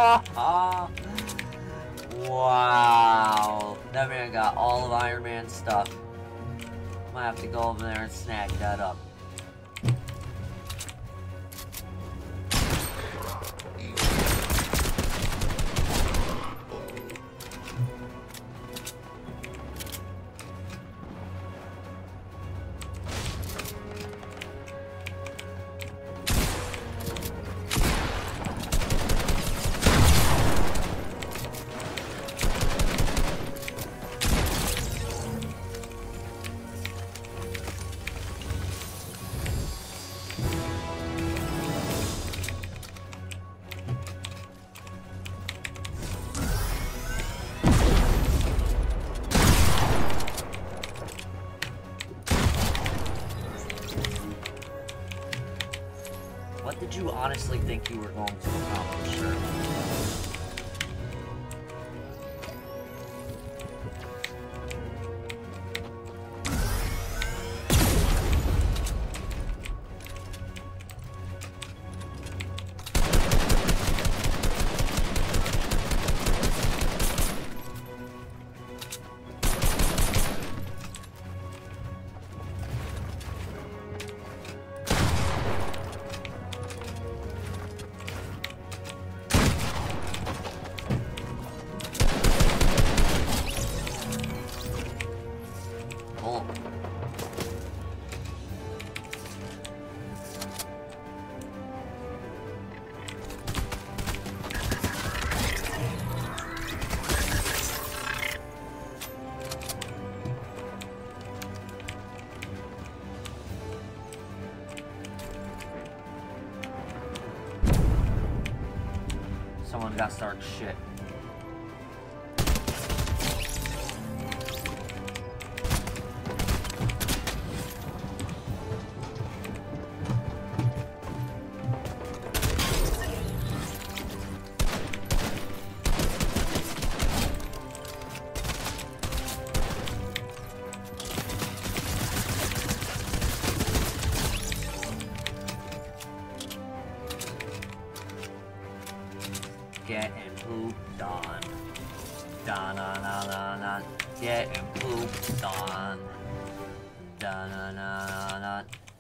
Wow. That man got all of Iron Man's stuff. Might have to go over there and snag that up. What did you honestly think you were going to accomplish, sir? Someone got started shit. Getting pooped on. Da-na-na-na-na. Getting pooped on. Da-na-na-na-na.